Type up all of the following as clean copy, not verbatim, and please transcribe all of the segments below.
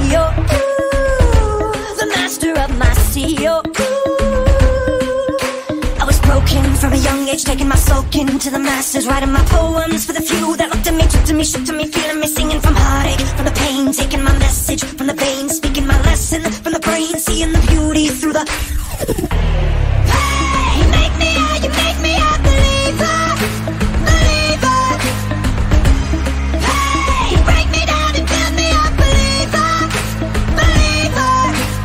Leo, ooh, the master of my CEO. I was broken from a young age, taking my soak into the masses, writing my poems for the few that looked at me, took to me, shook to me, feeling me, singing from heartache, from the pain, taking my message from the veins, speaking my lesson from the brain, seeing the beauty through the pain. You make me a believer, believer. Hey, you break me down and build me up, believer, believer.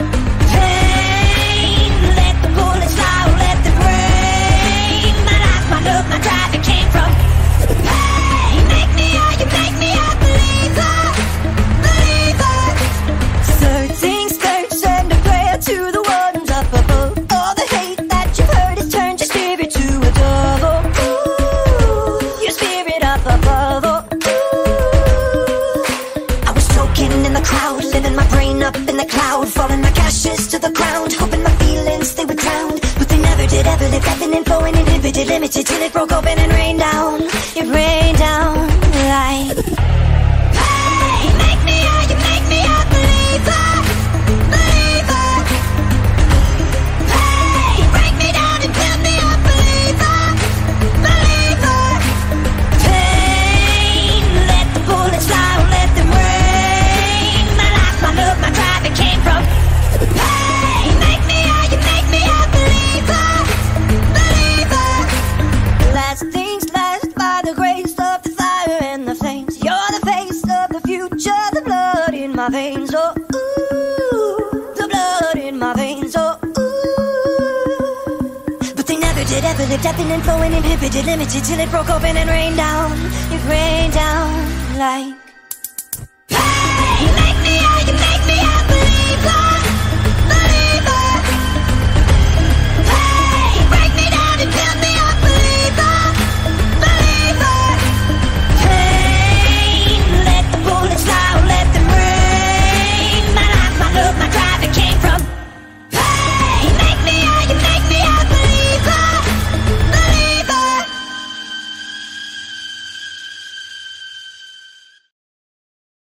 Pain, let the bullets fly, let them rain. My life, my love, my drive, it came from pain. You make me a believer, believer. Searching skirts and a prayer to the ones up above. All the hate that you've heard has turned your spirit to a dove. Oh, ooh, your spirit up above. Oh, ooh. I was choking in the crowd, living my brain up in the cloud, falling like ashes to the ground, hoping my feelings they would drown, but they never did. Ever lived, ebbing and flowing, inhibited, limited, till it broke open and rained down. It rained down like. Hey, you make me a believer, believer. Hey, you break me down and build me up, believer, believer. Pain, let the bullets fly, let them rain. My life, my love, my drive, it came from pain. You make me a believer, believer. Last things last, by the grace of the fire and the flames. You're the face of the future, the blood in my veins. Oh, ooh, the blood in my veins. Oh, ooh. But they never did, ever lived, ebbing and flowing, inhibited, limited, till it broke open and rained down. It rained down like.